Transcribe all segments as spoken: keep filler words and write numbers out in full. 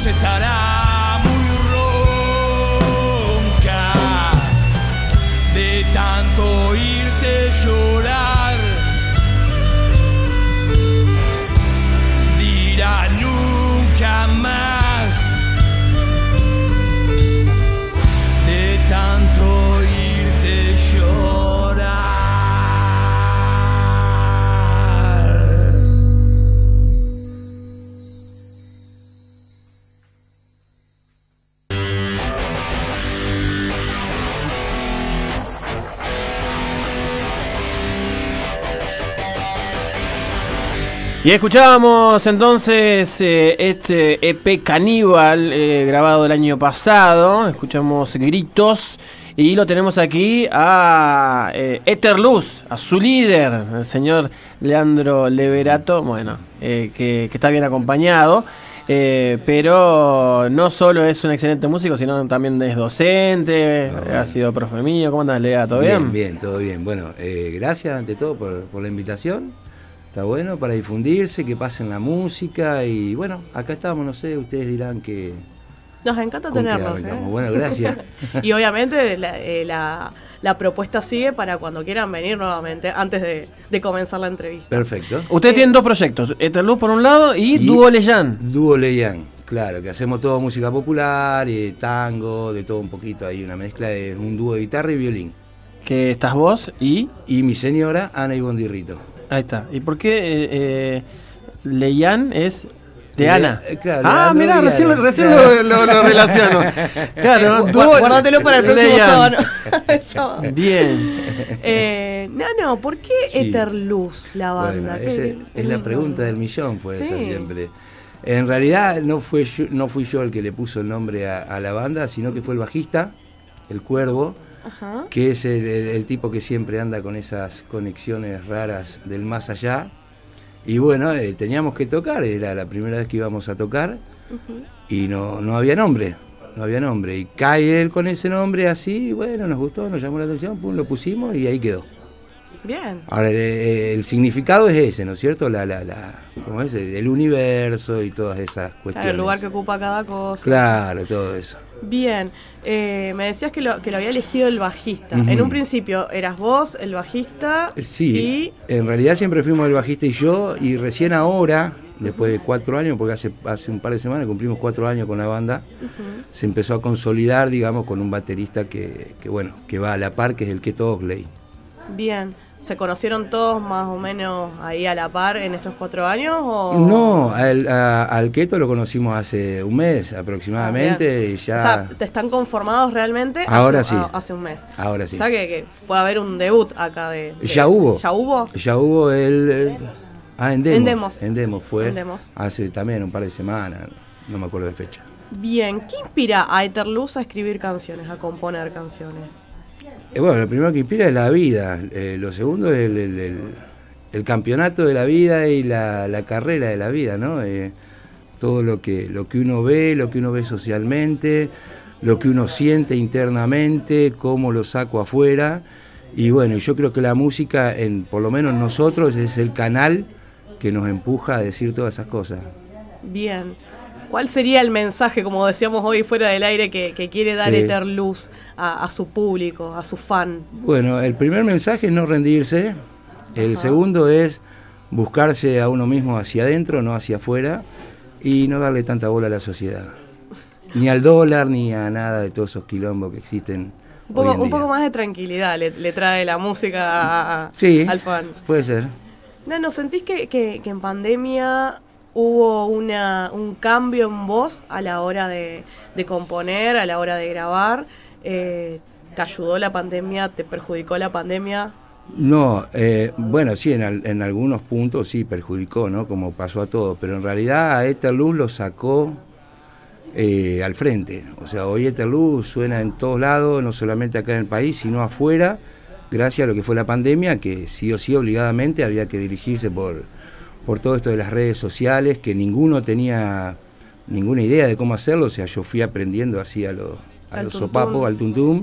estará muy ronca de tanto oírte llorar. Dirá nunca más de tanto oírte llorar. Y escuchábamos entonces eh, este E P Caníbal eh, grabado el año pasado. Escuchamos Gritos y lo tenemos aquí a eh, Eterluz, a su líder, el señor Leandro Leverato, bueno, eh, que, que está bien acompañado. Eh, pero no solo es un excelente músico, sino también es docente, no, bueno. Ha sido profe mío. ¿Cómo andas, Lea? ¿Todo bien? Bien, bien, todo bien. Bueno, eh, gracias ante todo por, por la invitación. Está bueno para difundirse, que pasen la música y bueno, acá estamos, no sé, ustedes dirán que... Nos encanta tenerlos, ¿eh? Bueno, gracias. Y obviamente la, eh, la, la propuesta sigue para cuando quieran venir nuevamente, antes de, de comenzar la entrevista. Perfecto. Ustedes eh, tienen dos proyectos, Eterluz por un lado y, y Dúo Leyán. Dúo Leyán, claro, que hacemos todo música popular, y tango, de todo un poquito ahí, una mezcla de un dúo de guitarra y violín. Que estás vos y... Y mi señora, Ana Ibondirrito. Ahí está. ¿Y por qué eh, eh, Leyán es de Le, Ana? Eh, claro, ah, mira, recién, recién claro. lo, lo, lo relaciono. Claro, tú, guárdatelo para el próximo sábado. Bien. Eh, no, no, ¿por qué sí. Eterluz, la banda? Bueno, esa es la pregunta del millón, fue sí. esa siempre. En realidad no, fue yo, no fui yo el que le puso el nombre a, a la banda, sino que fue el bajista, el Cuervo. Ajá. Que es el, el, el tipo que siempre anda con esas conexiones raras del más allá. Y bueno, eh, teníamos que tocar, era la primera vez que íbamos a tocar, uh-huh. y no, no había nombre, no había nombre. Y cae él con ese nombre así, y bueno, nos gustó, nos llamó la atención, pum, lo pusimos y ahí quedó. Bien. Ahora, el, el significado es ese, ¿no es cierto? La, la, la, ¿cómo es? El universo y todas esas cuestiones. Claro, el lugar que ocupa cada cosa. Claro, todo eso. Bien, eh, me decías que lo, que lo había elegido el bajista. Uh-huh. En un principio eras vos, el bajista. Sí, y... en realidad siempre fuimos el bajista y yo, y recién ahora, después de cuatro años, porque hace, hace un par de semanas cumplimos cuatro años con la banda, uh-huh. se empezó a consolidar, digamos, con un baterista que, que bueno, que va a la par, que es el Keto Osley. Bien. ¿Se conocieron todos más o menos ahí a la par en estos cuatro años? O... No, al, a, al Keto lo conocimos hace un mes aproximadamente. Ah, y ya... O sea, ¿te están conformados realmente? Ahora hace, sí. A, hace un mes. Ahora sí. O sea, que, que puede haber un debut acá de... de ya hubo. ¿Ya hubo? Ya hubo el... el ah, en Demos. En Demos. En Demos fue en Demos. Hace también un par de semanas, no me acuerdo de fecha. Bien, ¿qué inspira a Eterluz a escribir canciones, a componer canciones? Eh, bueno, lo primero que inspira es la vida, eh, lo segundo es el, el, el, el campeonato de la vida y la, la carrera de la vida, ¿no? Eh, todo lo que, lo que uno ve, lo que uno ve socialmente, lo que uno siente internamente, cómo lo saco afuera. Y bueno, yo creo que la música, en, por lo menos nosotros, es el canal que nos empuja a decir todas esas cosas. Bien. ¿Cuál sería el mensaje, como decíamos hoy fuera del aire, que, que quiere dar sí. Eterluz a, a su público, a su fan? Bueno, el primer mensaje es no rendirse. El Ajá. segundo es buscarse a uno mismo hacia adentro, no hacia afuera, y no darle tanta bola a la sociedad. Ni al dólar, ni a nada de todos esos quilombos que existen. Un poco, hoy en un día. poco más de tranquilidad le, le trae la música a, sí, al fan. Puede ser. No, ¿no sentís que, que, que en pandemia hubo una, un cambio en vos a la hora de, de componer, a la hora de grabar? Eh, ¿Te ayudó la pandemia? ¿Te perjudicó la pandemia? No, eh, bueno, sí, en, al, en algunos puntos sí perjudicó, ¿no? Como pasó a todos, pero en realidad a Eterluz lo sacó eh, al frente. O sea, hoy Eterluz suena en todos lados, no solamente acá en el país, sino afuera, gracias a lo que fue la pandemia, que sí o sí obligadamente había que dirigirse por, por todo esto de las redes sociales, que ninguno tenía ninguna idea de cómo hacerlo. O sea, yo fui aprendiendo así a los a los sopapos, al tuntum,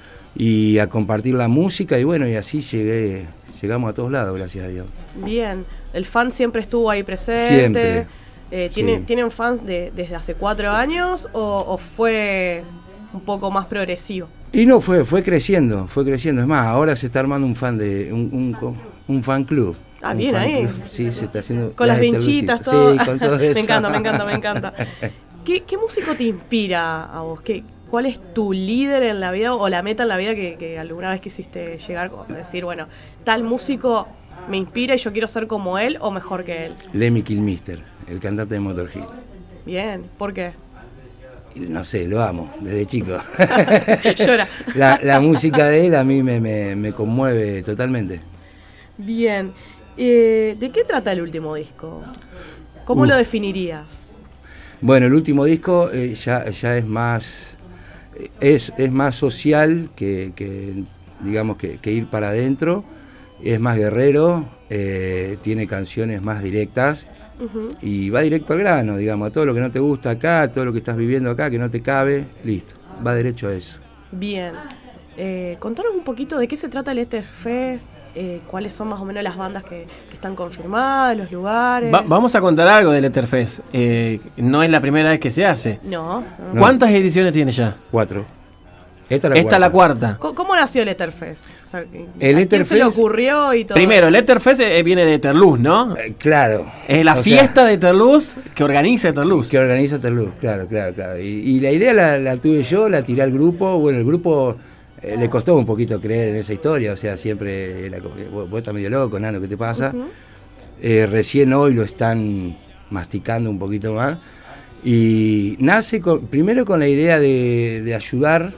y a compartir la música, y bueno, y así llegué, llegamos a todos lados, gracias a Dios. Bien, el fan siempre estuvo ahí presente. Siempre. Eh, ¿tienen, Sí. ¿Tienen fans de, desde hace cuatro años o, o fue un poco más progresivo? Y no, fue fue creciendo, fue creciendo. Es más, ahora se está armando un fan de un, un, un fan club. Ah, Un bien fan ahí. club. Sí, se está haciendo. Con las Ether Luz, vinchitas, sí. todo. Sí, con todo eso. Me encanta, me encanta, me encanta. ¿Qué, qué músico te inspira a vos? ¿Qué, ¿Cuál es tu líder en la vida o la meta en la vida que, que alguna vez quisiste llegar a decir, bueno, tal músico me inspira y yo quiero ser como él o mejor que él? Lemmy Kilmister, el cantante de Motorhead. Bien, ¿por qué? No sé, lo amo, desde chico. Llora. La, la música de él a mí me, me, me conmueve totalmente. Bien. Eh, ¿De qué trata el último disco? ¿Cómo Uh. lo definirías? Bueno, el último disco eh, ya, ya es más es, es más social que, que digamos que, que ir para adentro, es más guerrero, eh, tiene canciones más directas Ujú. y va directo al grano, digamos, a todo lo que no te gusta acá, todo lo que estás viviendo acá, que no te cabe, listo, va derecho a eso. Bien. Eh, contanos un poquito de qué se trata el Etherfest, eh, cuáles son más o menos las bandas que, que están confirmadas, los lugares. Va- vamos a contar algo del Etherfest. Eh, no es la primera vez que se hace. No. No. ¿Cuántas ediciones tiene ya? Cuatro. Esta es la Esta es la cuarta. ¿Cómo, cómo nació el Etherfest? O sea, ¿a quién Etherfest- se le ocurrió y todo? Primero, el Etherfest eh, viene de Etherluz, ¿no? Eh, claro. Es la O sea, fiesta de Etherluz que organiza Etherluz. que organiza Terluz, claro, claro, claro. Y, y la idea la, la tuve yo, la tiré al grupo. Bueno, el grupo eh, le costó un poquito creer en esa historia, o sea, siempre era como que vos, vos estás medio loco, Nano, ¿qué te pasa? Ujú. Eh, recién hoy lo están masticando un poquito más. Y nace con- primero con la idea de, de ayudar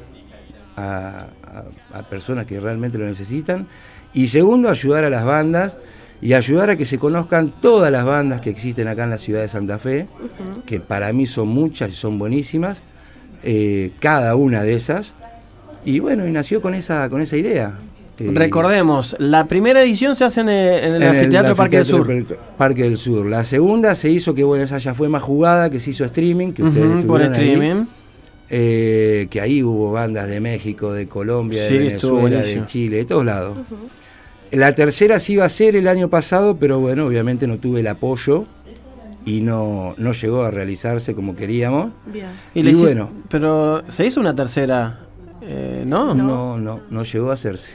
a, a- a personas que realmente lo necesitan. Y segundo, ayudar a las bandas y ayudar a que se conozcan todas las bandas que existen acá en la ciudad de Santa Fe, Ujú. que para mí son muchas y son buenísimas, eh, cada una de esas. Y bueno, y nació con esa, con esa idea. Eh, Recordemos, la primera edición se hace en el, en el en el Anfiteatro Parque del Sur. Anfiteatro Parque del Sur. La segunda se hizo, que bueno, esa ya fue más jugada, que se hizo streaming, que ustedes Ujú, por estuvieron ahí. streaming. Eh, que ahí hubo bandas de México, de Colombia, Sí, de estuvo Venezuela, buenísimo. de Chile, de todos lados. Ujú. La tercera sí iba a ser el año pasado, pero bueno, obviamente no tuve el apoyo y no, no llegó a realizarse como queríamos. Bien. Y le Y hici- bueno. Pero se hizo una tercera, eh, ¿no? No, no, no llegó a hacerse.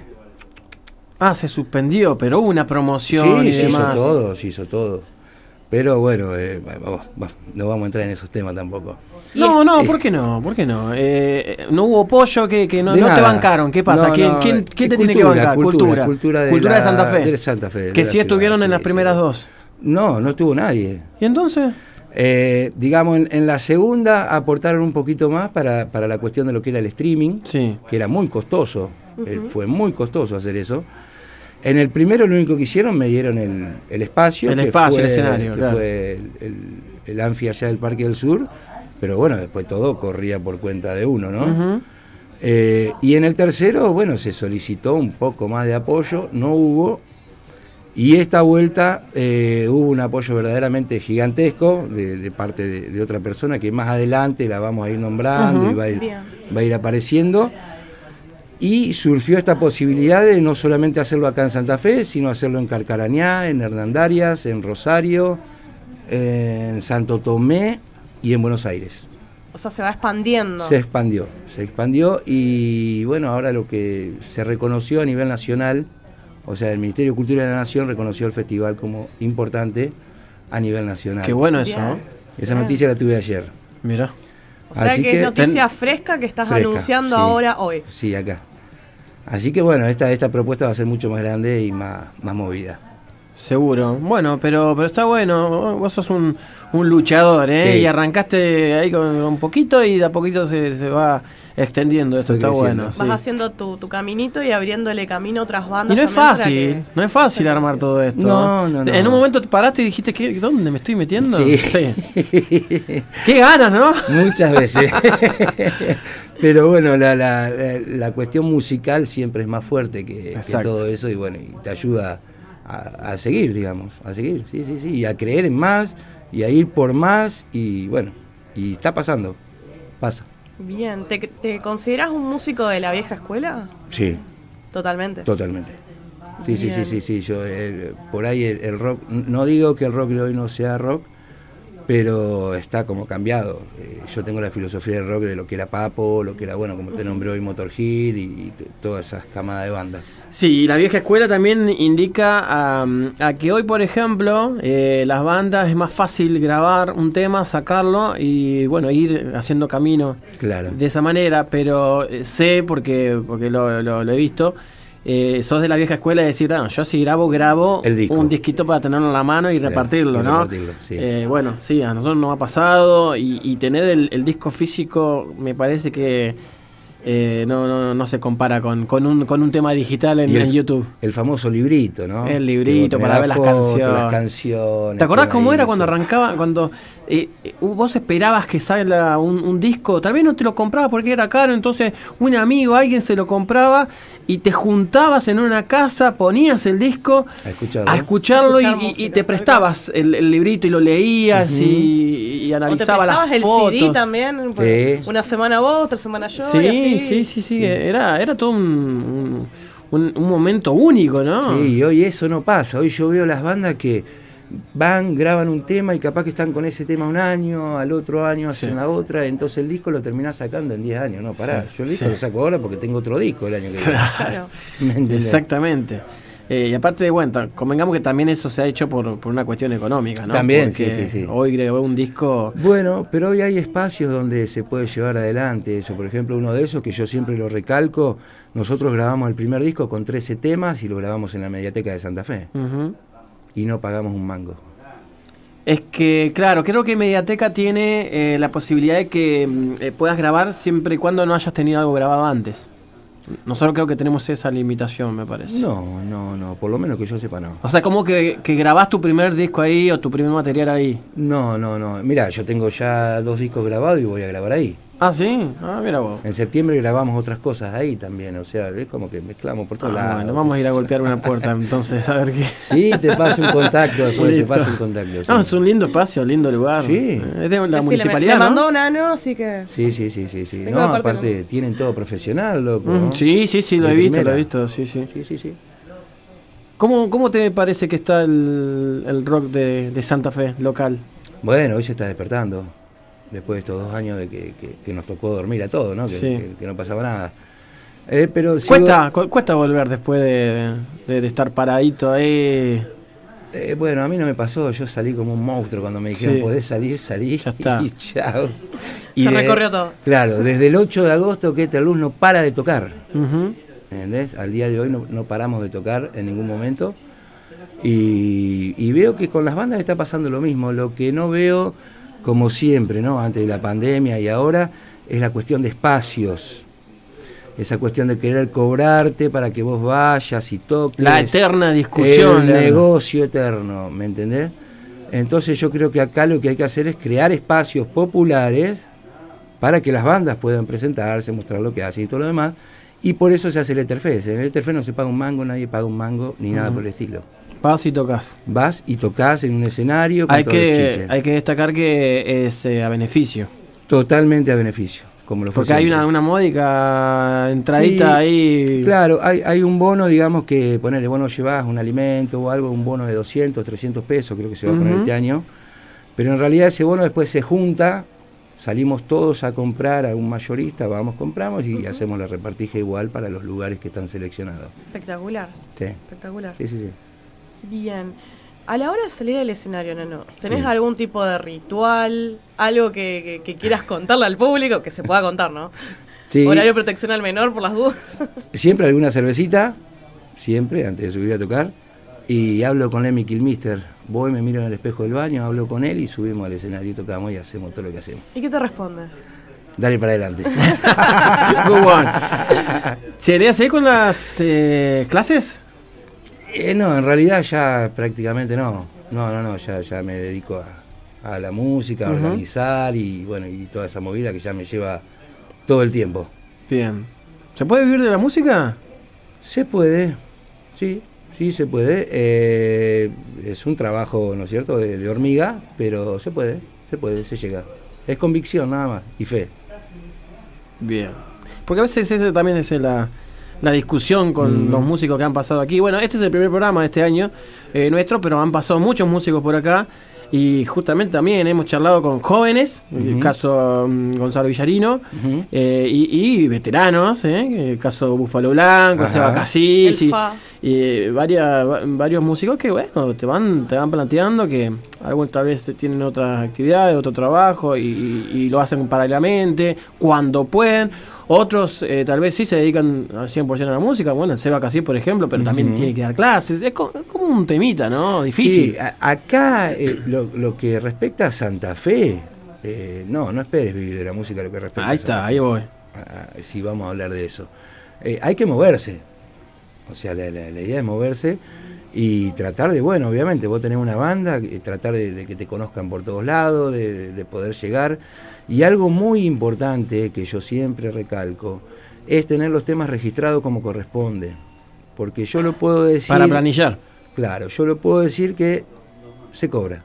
Ah, se suspendió, pero hubo una promoción Sí, y se hizo demás. todo, se hizo todo. Pero bueno, eh, vamos, vamos, no vamos a entrar en esos temas tampoco. No, no, Eh, ¿por qué no? ¿Por qué no? Eh, no hubo apoyo, que, que no, De no te nada. bancaron. ¿Qué pasa? No, ¿Quién, no, quién, eh, quién te cultura, tiene que bancar? cultura, Cultura. cultura de Cultura la- de Santa Fe. de Santa Fe, de que la sí estuvieron ciudad, en las sí, primeras sí. dos. No, no estuvo nadie. ¿Y entonces? Eh, digamos, en, en la segunda aportaron un poquito más para, para la cuestión de lo que era el streaming, Sí. que era muy costoso, eh, fue muy costoso hacer eso. En el primero lo único que hicieron, me dieron el, el espacio. El que espacio, el fue- escenario, que claro. fue el, el, el anfi allá del Parque del Sur, pero bueno, después todo corría por cuenta de uno, ¿no? Ujú. Eh, y en el tercero, bueno, se solicitó un poco más de apoyo, no hubo. Y esta vuelta eh, hubo un apoyo verdaderamente gigantesco de, de parte de, de otra persona que más adelante la vamos a ir nombrando Ujú. y va a ir, Bien. va a ir apareciendo. Y surgió esta posibilidad de no solamente hacerlo acá en Santa Fe, sino hacerlo en Carcarañá, en Hernandarias, en Rosario, en Santo Tomé y en Buenos Aires. O sea, se va expandiendo. Se expandió, se expandió y bueno, ahora lo que se reconoció a nivel nacional, o sea, el Ministerio de Cultura de la Nación reconoció el festival como importante a nivel nacional. Qué bueno eso, Bien. ¿no? Esa noticia la tuve ayer. Mira. O sea Así que, que- es noticia fresca que estás Fresca, anunciando sí. ahora, hoy. Sí, acá. Así que bueno, esta, esta propuesta va a ser mucho más grande y más, más movida. Seguro. Bueno, pero, pero está bueno. Vos sos un, un luchador, ¿eh? Sí. Y arrancaste ahí con un poquito y de a poquito se, se va extendiendo esto. Estoy Está creciendo. bueno. Vas sí. haciendo tu, tu caminito y abriéndole camino a otras bandas. Y no es también para fácil, que- no es fácil armar todo esto. No, no, no. En un momento te paraste y dijiste, ¿qué, ¿dónde me estoy metiendo? Sí. Qué ganas, ¿no? Muchas veces. Pero bueno, la, la, la, la cuestión musical siempre es más fuerte que, que Exacto. todo eso y bueno, y te ayuda a, a seguir, digamos, a seguir, sí, sí, sí, y a creer en más y a ir por más y bueno, y está pasando, pasa. Bien, ¿Te, ¿te consideras un músico de la vieja escuela? Sí, Totalmente. totalmente. Sí, sí, sí, Bien. sí, sí, yo eh, por ahí el, el rock, no digo que el rock de hoy no sea rock, pero está como cambiado. Eh, yo tengo la filosofía del rock de lo que era Papo, lo que era, bueno, como te nombré hoy, Motorhead y, y t- todas esas camadas de bandas. Sí, y la vieja escuela también indica a, a que hoy, por ejemplo, eh, las bandas es más fácil grabar un tema, sacarlo y, bueno, ir haciendo camino Claro. de esa manera, pero eh, sé, porque, porque lo, lo, lo he visto, eh, sos de la vieja escuela de decir, no, yo si grabo, grabo El disco. un disquito para tenerlo en la mano y Claro, repartirlo, y ¿no? repartirlo, sí. Eh, bueno, sí, a nosotros nos ha pasado y, y tener el, el disco físico me parece que eh, no, no, no se compara con, con, un, con un tema digital en, Y el- en YouTube. El famoso librito, ¿no? El librito Que vos para tenés ver la las foto, canciones. Las canciones. ¿Te acordás todo cómo ahí, era cuando eso. arrancaba, cuando eh, eh, vos esperabas que salga un, un disco? Tal vez no te lo comprabas porque era caro, entonces un amigo, alguien se lo compraba y te juntabas en una casa, ponías el disco A escucharlo. a escucharlo y, Escuchar y- y música, te prestabas el, el librito y lo leías Ujú. y, y ¿O te analizabas las prestabas el fotos. C D también? Pues, Sí. Una semana vos, otra semana yo. y Sí, así. sí, sí, sí, era, era todo un, un, un- un momento único, ¿no? Sí, y hoy eso no pasa. Hoy yo veo las bandas que van, graban un tema y capaz que están con ese tema un año, al otro año hacen Sí. la otra, entonces el disco lo terminás sacando en diez años. No, pará, Sí, yo el disco sí. lo saco ahora porque tengo otro disco el año que viene. Claro. ¿Me entendés? Exactamente. Eh, y aparte, bueno, ta- convengamos que también eso se ha hecho por, por una cuestión económica, ¿no? También, Porque sí, sí, sí. hoy grabé un disco. Bueno, pero hoy hay espacios donde se puede llevar adelante eso. Por ejemplo, uno de esos que yo siempre lo recalco, nosotros grabamos el primer disco con trece temas y lo grabamos en la Mediateca de Santa Fe. Ujú. Y no pagamos un mango. Es que, claro, creo que Mediateca tiene eh, la posibilidad de que mm, eh, puedas grabar siempre y cuando no hayas tenido algo grabado antes. Nosotros creo que tenemos esa limitación, me parece. No, no, no, por lo menos que yo sepa no. O sea, como que, que grabás tu primer disco ahí o tu primer material ahí. No, no, no. Mira, yo tengo ya dos discos grabados y voy a grabar ahí. Ah, sí. Ah, mira vos. En septiembre grabamos otras cosas ahí también, o sea, es como que mezclamos por todos Ah, lados. bueno, vamos a ir a golpear una puerta entonces, a ver qué. Sí, te paso un contacto, después te Listo. paso un contacto. Sí, No, es un lindo espacio, lindo lugar. Sí. Eh, Es de la Sí, municipalidad, le, ¿no? le mandó un ano, así que. sí, sí, sí, sí. sí. Vengo No, de parte, aparte, tienen todo profesional, loco. Mm, ¿no? sí, sí, sí, lo De he visto, primera. lo he visto, sí, sí. Sí, sí, sí. ¿Cómo, cómo te parece que está el, el rock de, de Santa Fe, local? Bueno, hoy se está despertando, después de estos dos años de que, que- que nos tocó dormir a todos, ¿no? Que, Sí. que- que no pasaba nada. Eh, pero sigo- Cuesta, cu- cuesta volver después de, de- de estar paradito ahí. Eh, bueno, a mí no me pasó, yo salí como un monstruo cuando me dijeron Sí. podés salir, salí Ya está. y chao. Se de- recorrió todo. Claro, desde el ocho de agosto que Eterluz no para de tocar, Ujú. ¿entendés? Al día de hoy no, no paramos de tocar en ningún momento y, y veo que con las bandas está pasando lo mismo, lo que no veo como siempre, ¿no? Antes de la pandemia y ahora es la cuestión de espacios. Esa cuestión de querer cobrarte para que vos vayas y toques. La eterna discusión. El la- negocio eterno, ¿me entendés? Entonces yo creo que acá lo que hay que hacer es crear espacios populares para que las bandas puedan presentarse, mostrar lo que hacen y todo lo demás. Y por eso se hace el Etherfest. En el Etherfest no se paga un mango, nadie paga un mango, ni nada Ujú. por el estilo. Vas y tocas. Vas y tocas en un escenario con Hay todo el que, chiche. hay que destacar que es eh, a beneficio. Totalmente a beneficio, como lo fue Porque hay siempre. una, una módica entradita Sí, ahí. Claro, hay, hay un bono, digamos, que ponerle, vos no llevas un alimento o algo, un bono de doscientos, trescientos pesos, creo que se va a poner Ujú. este año. Pero en realidad ese bono después se junta, salimos todos a comprar a un mayorista, vamos, compramos y hacemos la repartija igual para los lugares que están seleccionados. Espectacular, Sí, espectacular. sí, sí. sí. Bien. A la hora de salir al escenario, Nano, ¿tenés Sí. algún tipo de ritual? Algo que, que- que quieras contarle al público? Que se pueda contar, ¿no? Sí, Horario de protección al menor, por las dudas. siempre alguna cervecita, siempre, antes de subir a tocar. Y hablo con Lemmy Kilmister. Voy, me miro en el espejo del baño, hablo con él y subimos al escenario y tocamos y hacemos todo lo que hacemos. ¿Y qué te responde? Dale para adelante. Good one. ¿Serías ahí con las eh, clases? Eh, no, en realidad ya prácticamente no. No, no, no, ya, ya me dedico a, a la música, a Ujú. organizar y bueno, y toda esa movida que ya me lleva todo el tiempo. Bien. ¿Se puede vivir de la música? Se puede, sí, sí se puede. Eh, es un trabajo, ¿no es cierto?, de, de hormiga, pero se puede, se puede, se llega. Es convicción nada más y fe. Bien. Porque a veces esa también es la, la discusión con Mm. los músicos que han pasado aquí. Bueno, este es el primer programa de este año eh, nuestro, pero han pasado muchos músicos por acá. Y justamente también hemos charlado con jóvenes, uh-huh. el caso um, Gonzalo Villarino, uh-huh. eh, y, y veteranos, eh, el caso Búfalo Blanco, Seba Casis, y, y varias, varios músicos que bueno, te van, te van planteando que algunos tal vez tienen otras actividades, otro trabajo, y, y, y lo hacen paralelamente, cuando pueden. Otros eh, tal vez sí se dedican al cien por ciento a la música, bueno, Seba Casis, por ejemplo, pero uh-huh. también tiene que dar clases. Es como, es como un temita, ¿no? Difícil. Sí, a, acá eh, lo, lo que respecta a Santa Fe, eh, no, no esperes vivir de la música lo que respecta ahí a Santa está, Fe. ahí voy. Ah, sí, vamos a hablar de eso. Eh, hay que moverse, o sea, la, la, la idea es moverse y tratar de, bueno, obviamente, vos tenés una banda, eh, tratar de, de que te conozcan por todos lados, de, de, de poder llegar. Y algo muy importante que yo siempre recalco es tener los temas registrados como corresponde. Porque yo lo puedo decir... Para planillar. Claro, yo lo puedo decir que se cobra.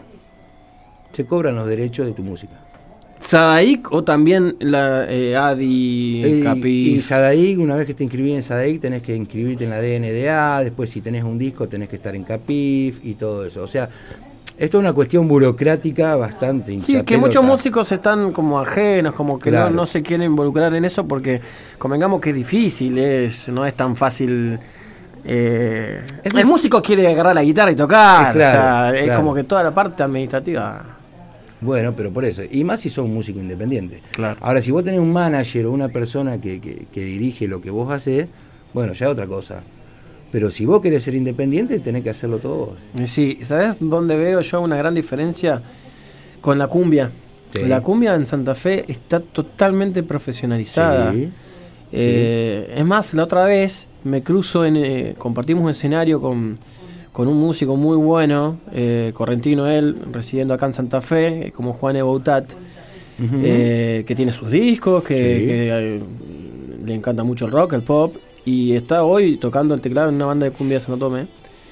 Se cobran los derechos de tu música. ¿Sadaic o también la eh, A D I, Eh, Capi? Y Sadaic, una vez que te inscribís en Sadaic, tenés que inscribirte en la D N D A, después si tenés un disco tenés que estar en Capif y todo eso. O sea, esto es una cuestión burocrática bastante hinchapelota. Sí, que muchos músicos están como ajenos, como que Claro. no, no se quieren involucrar en eso porque convengamos que es difícil, es, no es tan fácil. Eh, Es el muy- músico quiere agarrar la guitarra y tocar, Eh, claro, o sea, es claro. como que toda la parte administrativa. Bueno, pero por eso. Y más si sos un músico independiente. Claro. Ahora, si vos tenés un manager o una persona que, que, que dirige lo que vos hacés, bueno, ya es otra cosa. Pero si vos querés ser independiente, tenés que hacerlo todo vos. Eh, Sí, ¿sabes dónde veo yo una gran diferencia? Con la cumbia. Sí. La cumbia en Santa Fe está totalmente profesionalizada. Sí, Eh, Es más, la otra vez me cruzo, en, eh, compartimos un escenario con, con un músico muy bueno, eh, correntino él, residiendo acá en Santa Fe, eh, como Juan Eboutat, Ujú. eh, que tiene sus discos, que, Sí. que, eh, le encanta mucho el rock, el pop, y está hoy tocando el teclado en una banda de cumbia de Santo Tomé.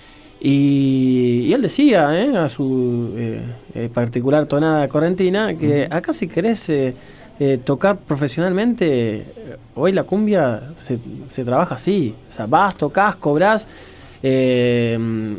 Y, y él decía, eh, a su eh, eh, particular tonada correntina, que acá si querés eh, eh, tocar profesionalmente, eh, hoy la cumbia se, se trabaja así. O sea, vas, tocas, cobrás, eh,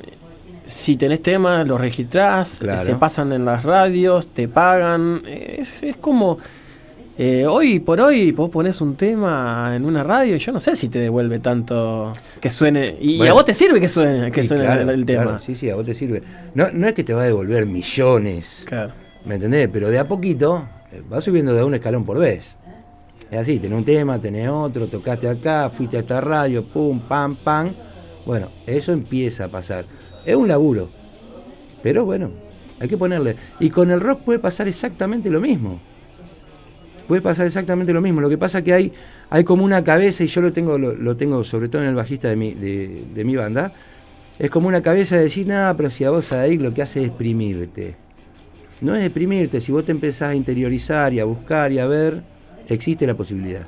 si tenés temas, los registrás, Claro. se pasan en las radios, te pagan. eh, Es, es como... Eh, hoy por hoy vos ponés un tema en una radio y yo no sé si te devuelve tanto que suene. Y, Bueno. a vos te sirve que suene, que Sí, suene claro, el, el tema. claro, sí, sí, a vos te sirve. No, no es que te va a devolver millones, Claro. ¿me entendés? Pero de a poquito eh, vas subiendo de un escalón por vez. Es así, tenés un tema, tenés otro, tocaste acá, fuiste a esta radio, pum, pam, pam. Bueno, eso empieza a pasar. Es un laburo. Pero bueno, hay que ponerle. Y con el rock puede pasar exactamente lo mismo. Puede pasar exactamente lo mismo. Lo que pasa es que hay, hay como una cabeza, y yo lo tengo, lo, lo tengo sobre todo en el bajista de mi, de, de mi banda, es como una cabeza de decir, nada, pero si a vos ahí lo que hace es exprimirte. No es exprimirte, si vos te empezás a interiorizar y a buscar y a ver, existe la posibilidad.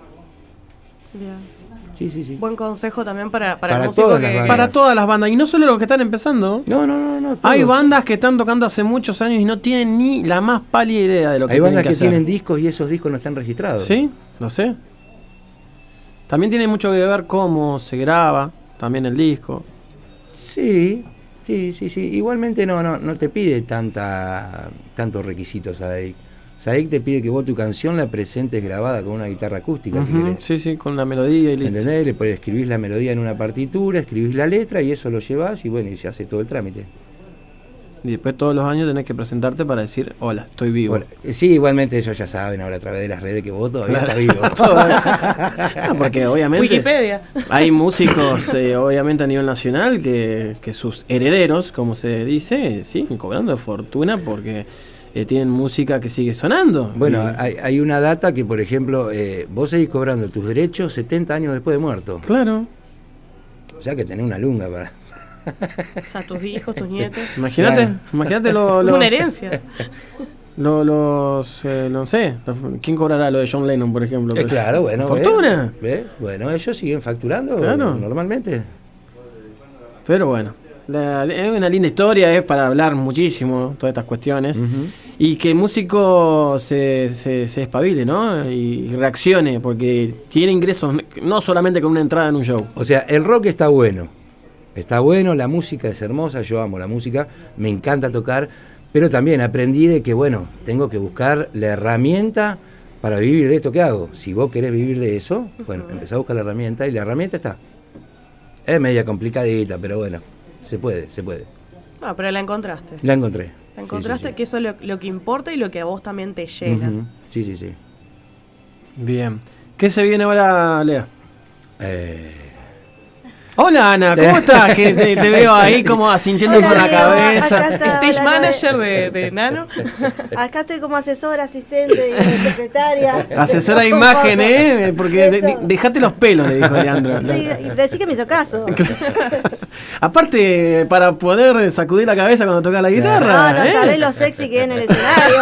Bien. Sí, sí, sí. Buen consejo también para, para, Para el músico todas las que... bandas. Para todas las bandas, y no solo los que están empezando. No, no, no, no. Hay todos. bandas que están tocando hace muchos años y no tienen ni la más pálida idea de lo que Hay tienen bandas que, que, hacer. tienen discos y esos discos no están registrados. Sí, lo sé. También tiene mucho que ver cómo se graba, también el disco. Sí, sí, sí, sí. Igualmente no, no, no te pide tanta, tantos requisitos Sadaic. Sadaic te pide que vos tu canción la presentes grabada con una guitarra acústica, si Ujú, querés. sí, sí, con la melodía y listo. ¿Entendés? Le podés escribir la melodía en una partitura, escribís la letra y eso lo llevás y bueno, y se hace todo el trámite. Y después todos los años tenés que presentarte para decir, hola, estoy vivo. Bueno, eh, sí, igualmente ellos ya saben ahora a través de las redes que vos todavía Claro. estás vivo. Ah, porque obviamente Wikipedia. hay músicos, eh, obviamente a nivel nacional, que, que sus herederos, como se dice, siguen cobrando fortuna porque eh, tienen música que sigue sonando. Bueno, Y- hay, hay una data que, por ejemplo, eh, vos seguís cobrando tus derechos setenta años después de muerto. claro. O sea que tenés una lunga para... O sea, tus hijos, tus nietos. Imagínate, Claro. imagínate lo, lo- Una herencia. lo- los, eh, no sé, los- ¿quién cobrará lo de John Lennon, por ejemplo? Eh, claro, bueno. ¿ves? Fortuna. ¿Ves? Bueno, ellos siguen facturando Claro. normalmente. Pero bueno, la- es una linda historia, es para hablar muchísimo todas estas cuestiones. Ujú. Y que el músico se, se, se espabile, ¿no? Y reaccione, porque tiene ingresos no solamente con una entrada en un show. O sea, el rock está bueno. Está bueno, la música es hermosa, yo amo la música, me encanta tocar, Pero también aprendí de que, bueno, tengo que buscar la herramienta para vivir de esto que hago. Si vos querés vivir de eso, bueno, empezá a buscar la herramienta y la herramienta está. Es media complicadita, pero bueno, se puede, se puede. Ah, pero la encontraste. La encontré. La encontraste, Sí, sí, sí. que eso es lo, lo que importa y lo que a vos también te llena. Ujú. Sí, sí, sí. Bien. ¿Qué se viene ahora, Lea? Eh, Hola, Ana, ¿cómo estás? Que te, te veo ahí como asintiendo Hola, con la Diego, cabeza. acá está. Stage Hola, manager de, de Nano. Acá estoy como asesora, asistente y secretaria. Asesora de Un imagen, poco. ¿eh? Porque de- de- Esto. dejate los pelos, le dijo Leandro. Sí, y decí que me hizo caso. Aparte, para poder sacudir la cabeza cuando toca la No, guitarra. no ¿eh? sabés lo sexy que es en el escenario.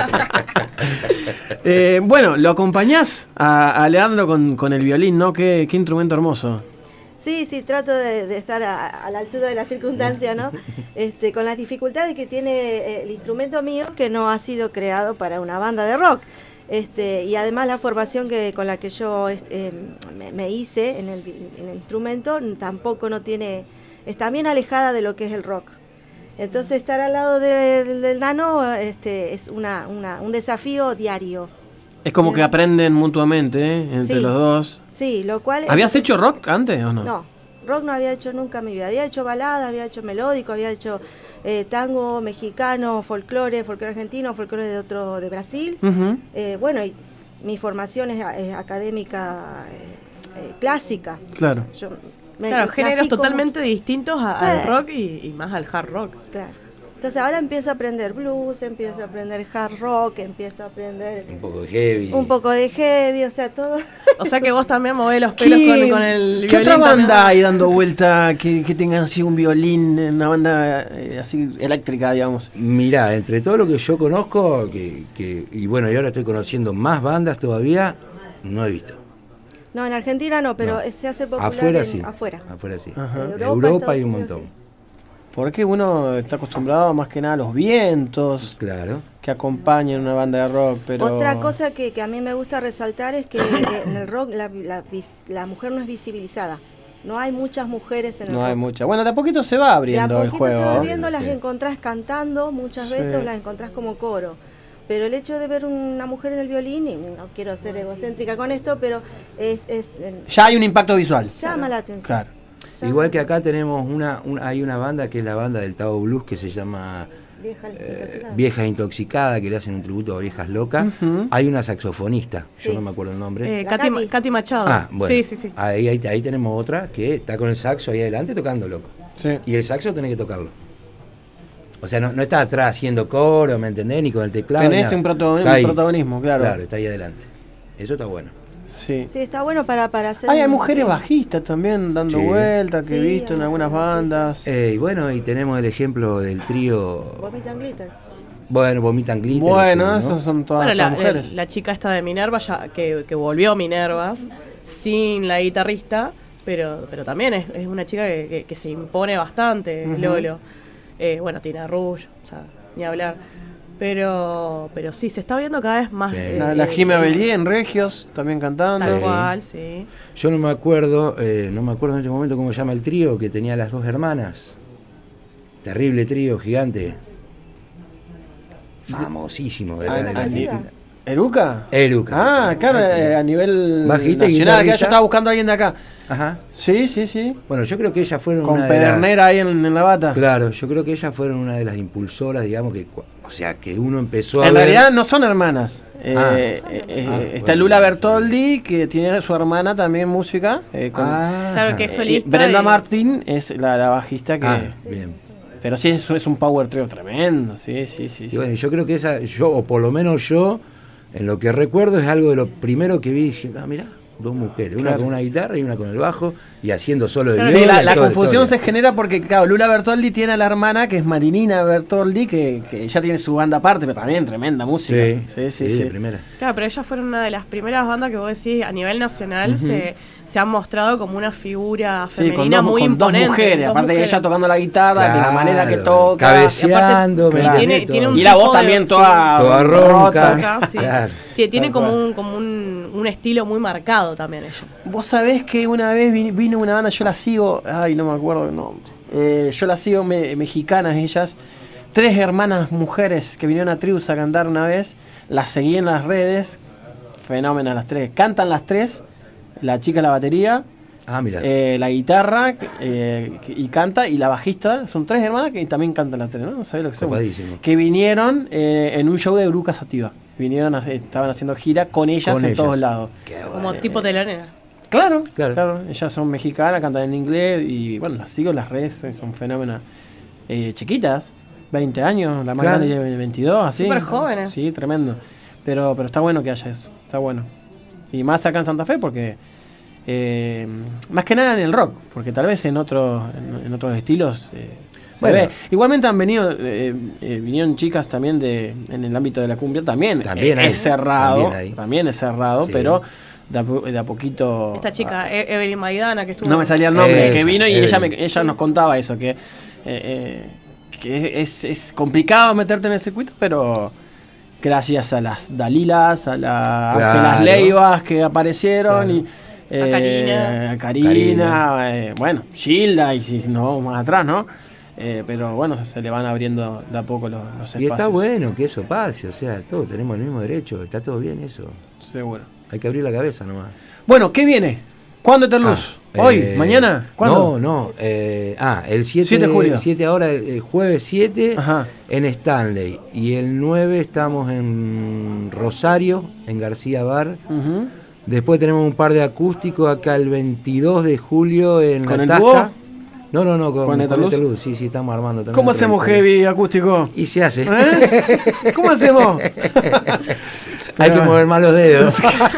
Eh, bueno, lo acompañás a, a Leandro con, con el violín, ¿no? Qué, qué instrumento hermoso. Sí, sí, trato de, de estar a, a la altura de la circunstancia, ¿no? Este, con las dificultades que tiene eh, el instrumento mío, que no ha sido creado para una banda de rock. Este, y además la formación que con la que yo este, eh, me, me hice en el, en el instrumento tampoco no tiene, está bien alejada de lo que es el rock. Entonces estar al lado de- de- del Nano este, es una, una, un desafío diario. Es como que aprenden mutuamente, ¿eh? Entre Sí. los dos. Sí, lo cual... ¿Habías hecho rock antes o no? No, rock no había hecho nunca en mi vida. Había hecho balada, había hecho melódico, había hecho eh, tango mexicano, folclore, folclore argentino, folclore de otro de Brasil. Ujú. Eh, bueno, y mi formación es, es académica eh, eh, clásica. Claro. Yo me- Claro, nací géneros como- distintos distintos a- al Eh. rock y, y más al hard rock. Claro. Entonces ahora empiezo a aprender blues, empiezo a aprender hard rock, empiezo a aprender un poco de heavy. un poco de heavy, o sea, todo. O sea que vos también movés los pelos ¿Qué, con, con el ¿qué otra violín también? banda hay dando vuelta que, que tengan así un violín, una banda eh, así eléctrica, digamos? Mirá, entre todo lo que yo conozco, que, que, y bueno, y ahora estoy conociendo más bandas todavía, no he visto. No, en Argentina no, pero No. se hace popular Afuera en- sí. afuera. Afuera sí. Ajá. Europa, Europa, Estados hay un Unidos, montón. sí. Porque uno está acostumbrado más que nada a los vientos Claro. que acompañan una banda de rock, pero... Otra cosa que, que a mí me gusta resaltar es que eh, en el rock la, la vis- la mujer no es visibilizada. No hay muchas mujeres en el No rock. hay muchas. Bueno, de a poquito se va De a abriendo el poquito se va juego. abriendo, las Sí. encontrás cantando muchas veces Sí. o las encontrás como coro. Pero el hecho de ver una mujer en el violín, y no quiero ser egocéntrica con esto, pero es, es eh, Ya hay un impacto visual. llama la atención. Claro. Llama- Igual que acá tenemos una, una, hay una banda que es la banda del Tao Blues que se llama Vieja eh, intoxicada. Viejas Intoxicadas, que le hacen un tributo a viejas locas. Ujú. Hay una saxofonista, yo Sí. no me acuerdo el nombre. Eh, La Katy, Katy. Katy Machado. ah, bueno. Sí, sí, sí. Ahí, ahí, ahí tenemos otra que está con el saxo ahí adelante tocando, loco. Sí. Y el saxo tenés que tocarlo. O sea, no, no está atrás haciendo coro, ¿me entendés? Ni con el teclado. Tenés nada. un, protagon- Está un ahí. protagonismo, claro. Claro, está ahí adelante. Eso está bueno. Sí. Sí, está bueno para, para hacer... Ay, hay un- mujeres sí. bajistas también dando Sí. vueltas que he Sí, visto en hay algunas mujeres bandas. Eh, y bueno, y tenemos el ejemplo del trío. Vomit and Glitter. Bueno, Vomitan Glitter. Bueno, ¿no? esas son todas Bueno, la, todas mujeres. la- la chica esta de Minerva, ya, que, que volvió Minervas, sin la guitarrista, pero, pero también es, es una chica que, que- que se impone bastante, Ujú. Lolo. Eh, bueno, Tina Rouge, o sea, ni hablar. Pero pero sí, se está viendo cada vez más. Sí. eh, La, la eh, Jimmy Abelí en Regios, también cantando. Tal Sí. cual, sí. Yo no me acuerdo, eh, no me acuerdo en este momento cómo se llama el trío que tenía las dos hermanas. Terrible trío, gigante. Famosísimo. de Ah, acá de ah, Argentina. Arriba. ¿Eruca? Eruca. Ah, claro, eh, a nivel Bajista y nacional. Acá yo guitarrista. estaba buscando a alguien de acá. Ajá. Sí, sí, sí. Bueno, yo creo que ellas fueron Con una de las... Pedernera ahí en, en la bata. Claro, yo creo que ellas fueron una de las impulsoras, digamos, que, cu- o sea, que uno empezó a En ver- realidad no son hermanas. Eh, Ah. eh, eh, Ah, está bueno. Lula Bertoldi, que tiene a su hermana también música. eh, con- Ah, Claro que es eh, solista. Brenda y- Martin es la, la bajista que... Ah, bien. Pero sí, eso es un power trio tremendo. Sí, sí, sí. Y sí. bueno, yo creo que esa, yo, o por lo menos yo, en lo que recuerdo, es algo de lo primero que vi, dije, ah, mirá, dos mujeres, una Claro. con una guitarra y una con el bajo, y haciendo solo de Claro. Sí, viola la, y la toda confusión se historia. genera porque, claro, Lula Bertoldi tiene a la hermana que es Marinina Bertoldi, que, que ya tiene su banda aparte, pero también tremenda música. Sí, sí, sí. sí, sí. de primera. Claro, pero ellas fueron una de las primeras bandas que vos decís a nivel nacional se, se han mostrado como una figura Sí, femenina con dos, muy con imponente. dos mujeres, dos aparte de mujeres. ella tocando la guitarra, de la manera que Claro, toca. cabeceando, Y aparte- ¿me claro. entendés? Tiene- tiene un Y la voz tipo de- también sí. toda, Toda rota. ronca. Acá, sí. Claro. Tie- Tiene Tal como cual. un como un, un estilo muy marcado también ella. Vos sabés que una vez vi- vino una banda, yo la sigo, ay, no me acuerdo el nombre. Eh, yo la sigo, me- mexicanas ellas, tres hermanas mujeres que vinieron a Trius a cantar una vez. Las seguí en las redes. Fenómenas las tres. Cantan las tres. La chica la batería. Ah, mira. Eh, la guitarra eh, y canta, y la bajista. Son tres hermanas que también cantan las tres, ¿no? No sabía lo que son. Copadísimo. Que vinieron eh, en un show de Bruca Sativa. Vinieron, a, estaban haciendo gira con ellas Con en ellas. todos lados. Como tipo telonera. Claro, Claro. claro, ellas son mexicanas, cantan en inglés y bueno, las sigo en las redes, son fenómenas eh, chiquitas, veinte años, la más Claro. grande tiene veintidós, así. Súper jóvenes. Sí, tremendo. Pero, pero está bueno que haya eso, está bueno. Y más acá en Santa Fe porque, eh, más que nada en el rock, porque tal vez en, otro, en, en otros estilos eh, se Bueno. ve. Igualmente han venido, eh, eh, vinieron chicas también de en el ámbito de la cumbia, también, También eh, hay, es cerrado, también hay. también es cerrado, Sí. pero de a, po- de a poquito... Esta chica, E- Evelyn Maidana, que estuvo. No me salía el nombre, Esa, que vino y Evelyn. ella, me- ella nos contaba eso, que, eh, eh, que es, es complicado meterte en el circuito, pero gracias a las Dalilas, a, la, Claro. a las Leivas que aparecieron, Claro. y eh, A Karina. a Karina, eh, bueno, Gilda, y si no vamos más atrás, ¿no? Eh, pero bueno, se le van abriendo de a poco los, los espacios. Y está bueno que eso pase, o sea, todos tenemos el mismo derecho, está todo bien eso. Seguro. Hay que abrir la cabeza nomás. Bueno, ¿qué viene? ¿Cuándo Eterluz? Ah, ¿Hoy? eh, ¿Mañana? ¿Cuándo? No, no. Eh, ah, el siete, siete de julio. siete ahora, el jueves siete Ajá. en Stanley. Y el nueve estamos en Rosario, en García Bar. Ujú. Después tenemos un par de acústicos acá el veintidós de julio en ¿Con La el Tasca. dúo? No, no, no, con, ¿Con con Eterluz? Eterluz. Sí, sí, estamos armando también. ¿Cómo otro hacemos disco. heavy acústico? Y se hace. ¿Eh? ¿Cómo hacemos? Hay que mover más los dedos.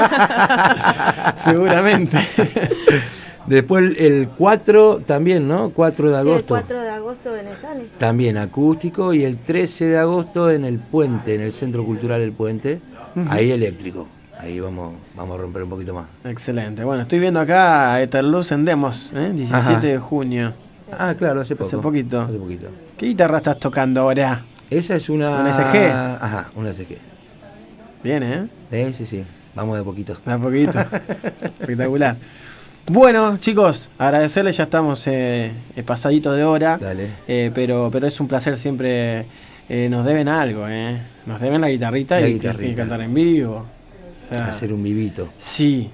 Seguramente. Después el, el cuatro también, ¿no? cuatro de Sí, el agosto. cuatro de agosto en Stanley. También acústico. Y el trece de agosto en el Puente, en el Centro Cultural El Puente. Ahí eléctrico. Ahí vamos, vamos a romper un poquito más. Excelente. Bueno, estoy viendo acá a Eterluz en Demos, ¿eh? diecisiete Ajá. de junio. Ah, claro, hace poco. Hace poquito. Hace poquito. ¿Qué guitarra estás tocando ahora? Esa es una... ¿Una S G? Ajá, una S G. Bien, ¿eh? Eh, sí, sí. Vamos de poquito. A poquito. Espectacular. Bueno, chicos, agradecerles, ya estamos eh, eh, pasaditos de hora. Dale. Eh, pero, pero es un placer siempre. Eh, nos deben algo, ¿eh? Nos deben la guitarrita La y guitarrita. tienen que cantar en vivo. O sea, Hacer un vivito. sí.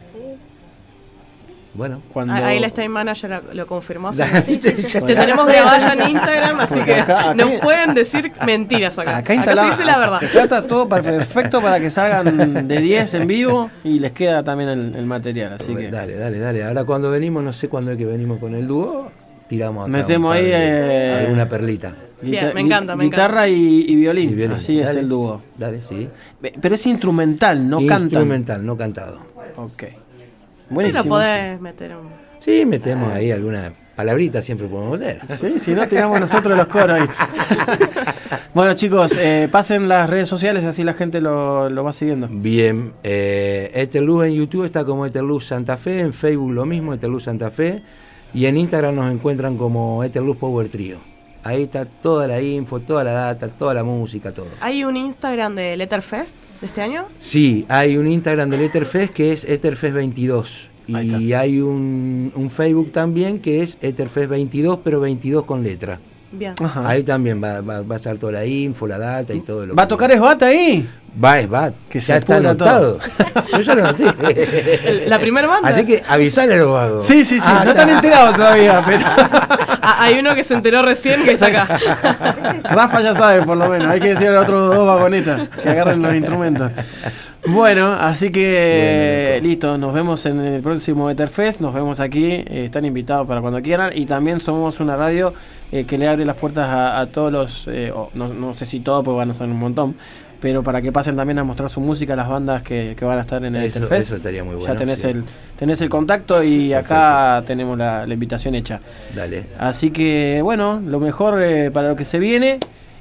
Bueno. Cuando... Ah, ahí la Style Manager lo- lo confirmó. así Dale, que Sí, sí, sí. Te tenemos grabada ya en Instagram, así que Acá- acá- no pueden decir mentiras acá. Acá Acá, se instalado, dice la verdad. acá está todo pa- perfecto para que salgan de diez en vivo y les queda también el, el material. Así que Dale, dale, dale. Ahora cuando venimos, no sé cuándo es que venimos con el dúo, tiramos acá Metemos un par ahí, de- eh, alguna perlita. Bien, guita- me encanta, me guitarra y, y violín. Y violín. Así es Dale. el dúo. Dale, sí. Be- Pero es instrumental, no cantan. Instrumental, no cantado. Ok. Pero Buenísimo. podés meter un... Sí, metemos ahí alguna palabrita, siempre podemos meter. Sí, si no tiramos nosotros los coros ahí. Bueno, chicos, eh, pasen las redes sociales, así la gente lo, lo va siguiendo. Bien, eh, Eterluz en YouTube está como Eterluz Santa Fe, en Facebook lo mismo, Eterluz Santa Fe, y en Instagram nos encuentran como Eterluz Power Trio. Ahí está toda la info, toda la data, toda la música, todo. ¿Hay un Instagram de Letterfest de este año? Sí, hay un Instagram del Etherfest que es Etherfest veintidós. Ahí Y hay un, un Facebook también que es Etherfest veintidós, pero veintidós con letra. Bien. Ajá. Ahí también va, va, va a estar toda la info, la data y todo lo ¿Va a que- tocar Esbata ahí? Va, es va. Que ya se está pudra anotado. Yo ya lo anoté. El- La primera banda. Así que avisale a los vagos. Sí, sí, sí. Ah, no está. están enterados todavía, pero Ah, hay uno que se enteró recién que está acá. Rafa ya sabe, por lo menos. Hay que decirle a los otros dos vagonitas que agarren los instrumentos. Bueno, así que Bueno, listo, nos vemos en el próximo Etherfest, nos vemos aquí, eh, están invitados para cuando quieran y también somos una radio eh, que le abre las puertas a, a todos los, eh, o no, no sé si todos, porque van a ser un montón, pero para que pasen también a mostrar su música a las bandas que, que van a estar en el Eso- Etherfest. eso estaría muy Ya bueno, tenés, sí. el, tenés el contacto y acá tenemos la, la invitación hecha. Dale. Así que bueno, lo mejor eh, para lo que se viene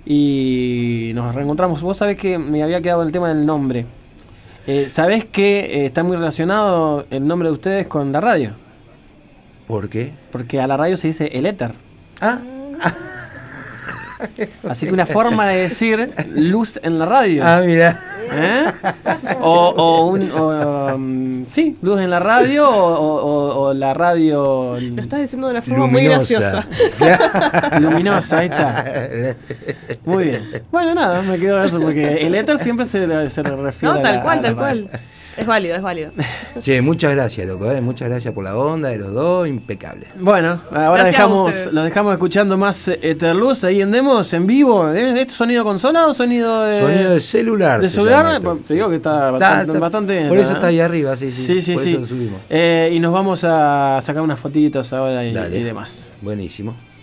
y nos reencontramos. Vos sabés que me había quedado el tema del nombre. Eh, ¿Sabés que eh, está muy relacionado el nombre de ustedes con la radio? ¿Por qué? Porque a la radio se dice el éter. Ah, Así que una forma de decir luz en la radio. ah mira. ¿Eh? O, o un. O, um, sí, luz en la radio o, o, o la radio. Lo estás diciendo de una forma muy graciosa. Luminosa, ahí está. Muy bien. Bueno, nada, me quedo eso porque el éter siempre se, se refiere No, tal a la, cual, a la tal radio. cual. Es válido, es válido. Che, muchas gracias, loco, ¿eh? Muchas gracias por la onda de los dos, impecable. Bueno, ahora Gracias a dejamos, ustedes. los dejamos escuchando más Etherluz ahí en Demos, en vivo. ¿Eh? ¿Esto sonido consola o sonido de, Sonido de celular. de se celular? llama esto. Te digo que está Está- bastante, está- bastante bien. Por eso ¿eh? está ahí arriba, sí, sí. Sí, sí, por sí. eso lo subimos. Eh, y nos vamos a sacar unas fotitos ahora y, Dale. y demás. Buenísimo.